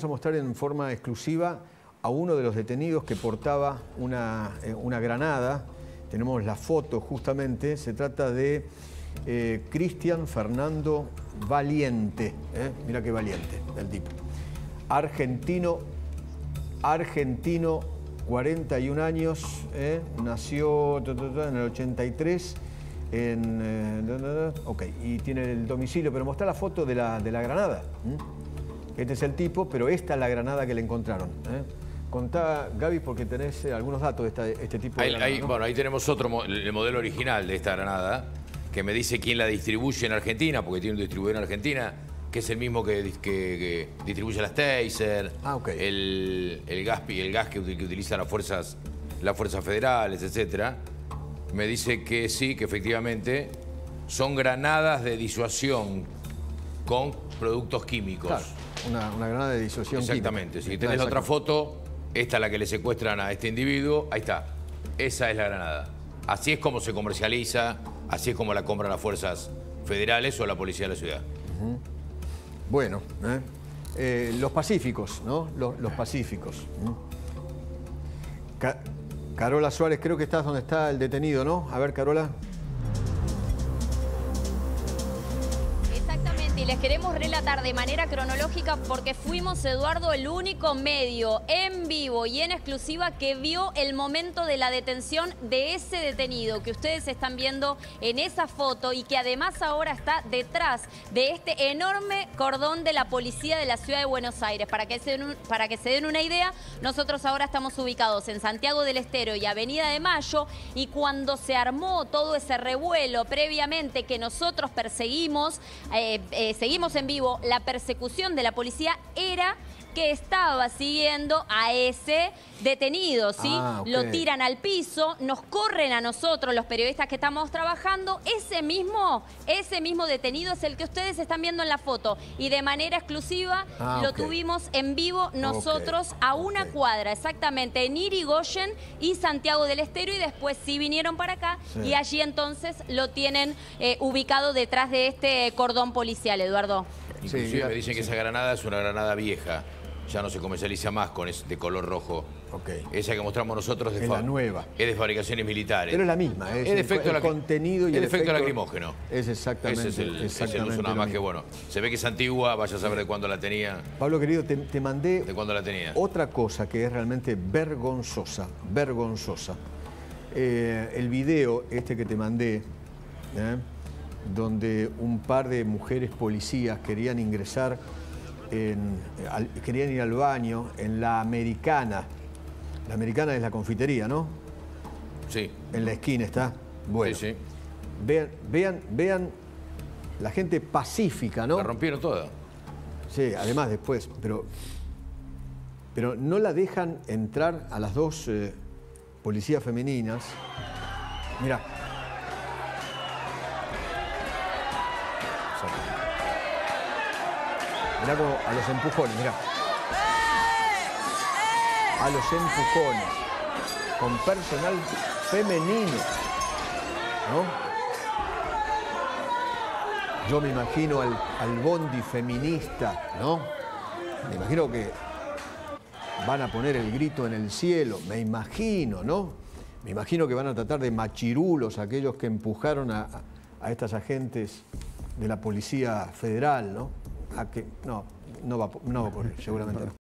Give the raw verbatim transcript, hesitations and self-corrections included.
vamos a mostrar en forma exclusiva a uno de los detenidos que portaba una, eh, una granada. Tenemos la foto justamente, se trata de eh, Cristian Fernando Valiente. ¿eh? Mira qué valiente el tipo. Argentino, argentino, cuarenta y un años, ¿eh? nació en el ochenta y tres. En, eh, ok, y tiene el domicilio, pero mostrar la foto de la, de la granada. ¿Mm? Este es el tipo, pero esta es la granada que le encontraron. ¿eh? Contá, Gaby, porque tenés algunos datos de esta, este tipo de ahí, granada, ahí, ¿no? Bueno, ahí tenemos otro, el modelo original de esta granada, que me dice quién la distribuye en Argentina, porque tiene un distribuidor en Argentina, que es el mismo que, que, que distribuye las Taser, ah, okay. el, el, gas, el gas que, que utilizan las fuerzas, las fuerzas federales, etcétera. Me dice que sí, que efectivamente son granadas de disuasión con productos químicos. Claro, una, una granada de disuasión Exactamente. química. Si tenés la otra foto, esta es la que le secuestran a este individuo, ahí está. Esa es la granada. Así es como se comercializa, así es como la compran las fuerzas federales o la policía de la ciudad. Uh-huh. Bueno, ¿eh? Eh, los pacíficos, ¿no? Los, los pacíficos. ¿no? Ca Carola Suárez, creo que estás donde está el detenido, ¿no? A ver, Carola. Exactamente, y les queremos relatar de manera cronológica porque fuimos, Eduardo, el único medio en vivo y en exclusiva que vio el momento de la detención de ese detenido que ustedes están viendo en esa foto y que además ahora está detrás de este enorme cordón de la policía de la ciudad de Buenos Aires. Para que se den, un, para que se den una idea, nosotros ahora estamos ubicados en Santiago del Estero y Avenida de Mayo, y cuando se armó todo ese revuelo previamente que nosotros perseguimos, eh, eh, seguimos en vivo, la persecución de la policía era que estaba siguiendo a ese detenido, ¿sí? Ah, okay. Lo tiran al piso, nos corren a nosotros, los periodistas que estamos trabajando. Ese mismo, ese mismo detenido es el que ustedes están viendo en la foto. Y de manera exclusiva ah, lo okay. tuvimos en vivo nosotros okay. a una okay. cuadra, exactamente, en Irigoyen y Santiago del Estero. Y después sí vinieron para acá sí. y allí entonces lo tienen eh, ubicado detrás de este cordón policial, Eduardo. Inclusive sí, me dicen sí. que esa granada es una granada vieja. Ya no se comercializa más con ese de color rojo. Okay. Esa que mostramos nosotros de es la nueva. Es de fabricaciones militares. Pero es la misma. Es, es el, efecto el, el contenido y el, el efecto efecto lacrimógeno. Es exactamente. Ese es el, exactamente es el uso nada más que bueno. Se ve que es antigua, vaya a saber de cuándo la tenía. Pablo, querido, te, te mandé de cuándo la tenía. Otra cosa que es realmente vergonzosa, vergonzosa. Eh, el video este que te mandé, ¿eh? donde un par de mujeres policías querían ingresar, en, al, querían ir al baño en la Americana. La Americana es la confitería, ¿no? Sí. En la esquina está. Bueno, sí, sí. Vean, vean, vean la gente pacífica, ¿no? La rompieron toda. Sí, además después, pero, pero no la dejan entrar a las dos eh, policías femeninas. Mirá. Mirá como a los empujones, mirá. A los empujones. Con personal femenino. ¿No? Yo me imagino al, al bondi feminista, ¿no? Me imagino que van a poner el grito en el cielo. Me imagino, ¿no? Me imagino que van a tratar de machirulos aquellos que empujaron a, a estas agentes de la Policía Federal, ¿no? A que, no, no va, no va a ocurrir, seguramente no.